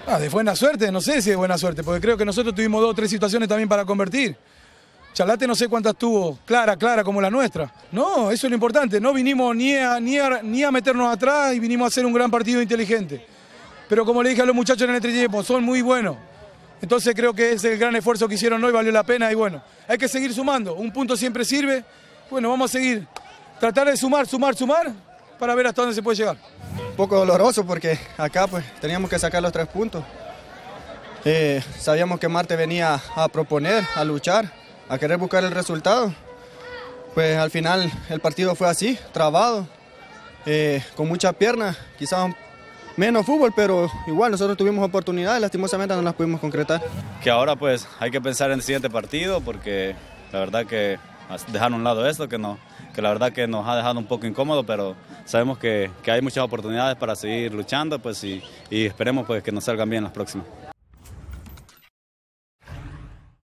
De buena suerte, no sé si es buena suerte, porque creo que nosotros tuvimos 2 o 3 situaciones también para convertir. Chalate no sé cuántas tuvo, clara como la nuestra. No, eso es lo importante, no vinimos ni a meternos atrás y vinimos a hacer un gran partido inteligente. Pero como le dije a los muchachos en el entretiempo, son muy buenos. Entonces creo que es el gran esfuerzo que hicieron hoy, valió la pena y bueno, hay que seguir sumando, un punto siempre sirve. Bueno, vamos a seguir, tratar de sumar para ver hasta dónde se puede llegar. Un poco doloroso porque acá pues teníamos que sacar los 3 puntos. Sabíamos que Marte venía a proponer, a luchar, a querer buscar el resultado. Pues al final el partido fue así, trabado, con muchas piernas, quizás menos fútbol, pero igual nosotros tuvimos oportunidades, lastimosamente no las pudimos concretar. Que ahora pues hay que pensar en el siguiente partido porque la verdad que dejar a un lado esto, que la verdad que nos ha dejado un poco incómodo, pero sabemos que hay muchas oportunidades para seguir luchando pues y esperemos pues que nos salgan bien las próximas.